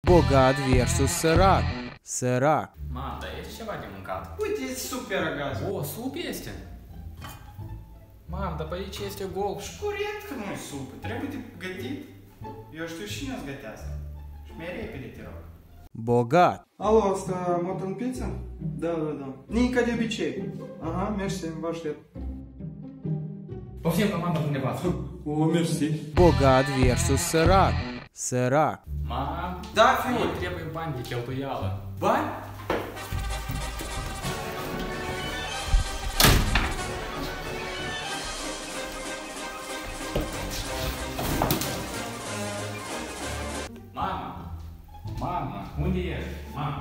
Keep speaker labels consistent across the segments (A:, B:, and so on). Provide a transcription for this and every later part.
A: Bogat versus sărac. Sărac.
B: Mam, dar ești ceva de mâncat?
C: Uite, e super agaz.
B: O, sup este? Mam, dar pe aici este gol.
C: Și corect că nu-i supă, trebuie de gătit. Eu știu și cine-ți gătească. Și mai repede, te rog.
A: Bogat.
C: Alo, asta mutton pizza? Da. Nici ca de obicei. Aha, mersi, vă aștept.
B: Poftim, că mama dumneavoastră.
C: O, mersi.
A: Bogat versus sărac. Sărac.
B: Mam,
C: Da, fiule.
B: mie trebuie bani de cheltuială.
C: Bani?
B: Mama, unde ești?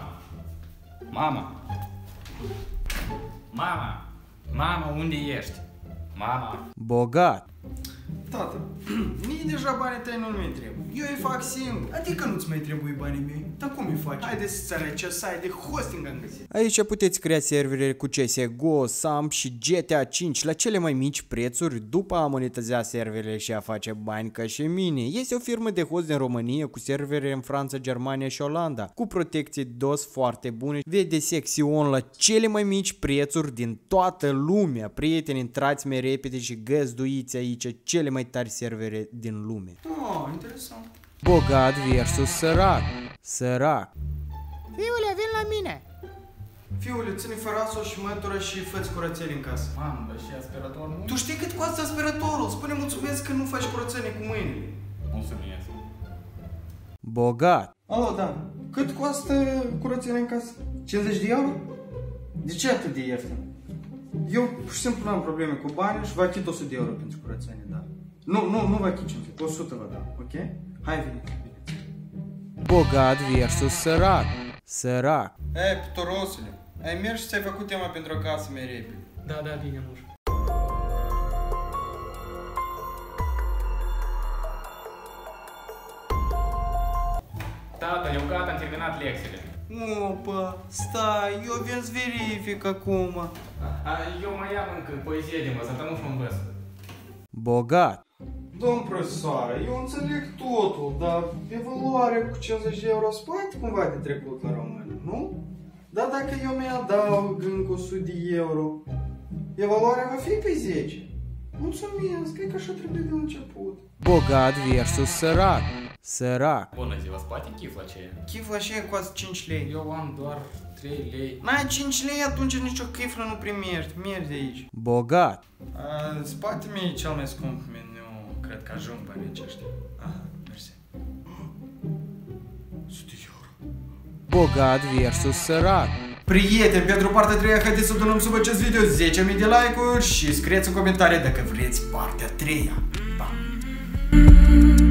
B: Mama, unde ești? Mama.
A: Bogat.
C: Tată, nici deja banii tăi nu mi trebuie. Eu îi fac singur. Adică nu-ți mai trebuie banii mei. Dar cum îi faci? Haide să-ți arăt ce site de hosting am găsit.
A: Aici puteți crea servere cu CSGO, SAMP și GTA 5 la cele mai mici prețuri după a monetiza serverele și a face bani ca și mine. Este o firmă de host din România cu servere în Franța, Germania și Olanda, cu protecție DOS foarte bune. Vede secțiuni la cele mai mici prețuri din toată lumea. Prieteni, intrați mai repede și găzduiți aici cele mai tari servere din lume.
C: Oh, interesant.
A: Bogat versus sărac. Sărac.
D: Fiule, vin la mine!
C: Fiule, ține fărasul și mătură și fă-ți curățenie în casă.
B: Mamă, dar și aspirator nu?
C: Tu știi cât costă aspiratorul? Spune mulțumesc că nu faci curățenie cu mâinile.
B: Mulțumesc.
A: Bogat.
C: Alo, da. Cât costă curățenia în casă? 50 de euro? De ce atât de ieftin? Eu pur și simplu nu am probleme cu bani și vă achit 100 de euro pentru curățenie, da. Nu vă achit 50, 100 vă dau, ok? Hai, veniți.
A: Bogat versus sărac. Sărac.
C: Ei, pitorosule, ai mers și ți-ai făcut tema pentru acasă mai repede.
B: Da, bine, muș. Tata, eu gata, am terminat lecțiile.
C: Opa, stai, eu vin să verific acum.
B: Eu mai am încă poezie de învățat, dar nu știu învăț.
A: Bogat.
C: Domn profesoară, eu înțeleg totul, dar evaluarea cu 50 de euro spate cumva de trecut la română, nu? Dar dacă eu mi adaug încă 100 de euro, evaluarea va fi pe 10. Mulțumesc, cred că așa trebuie de la început.
A: Bogat versus sărac. Sărac.
B: Bună ziua, spate chif la ce?
C: Chif la ce costă 5 lei?
B: Eu am doar 3 lei.
C: N-ai 5 lei, atunci nicio chiflă nu primești, mergi de aici.
A: Bogat.
C: Spate mi e cel mai scump meniu, cred că ajung banii aceștia. Aha, mersi. 100 euro.
A: Bogat versus sărac.
C: Prieteni, pentru partea 3 haideți să donăm sub acest video 10.000 de like-uri și scrieți în comentarii dacă vreți partea 3. Pa!